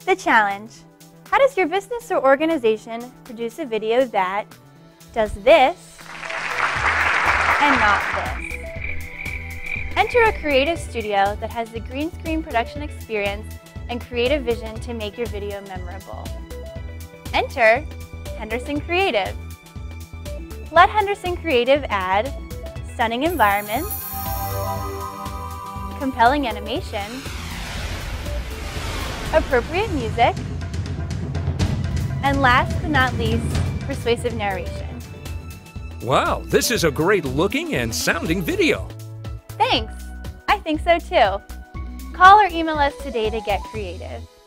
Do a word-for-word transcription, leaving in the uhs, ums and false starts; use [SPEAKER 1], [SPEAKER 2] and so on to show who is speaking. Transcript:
[SPEAKER 1] The challenge. How does your business or organization produce a video that does this and not this? Enter a creative studio that has the green screen production experience and creative vision to make your video memorable. Enter Henderson Creative. Let Henderson Creative add stunning environments, compelling animation, appropriate music, and last but not least, persuasive narration.
[SPEAKER 2] Wow, this is a great looking and sounding video.
[SPEAKER 1] Thanks! I think so too. Call or email us today to get creative.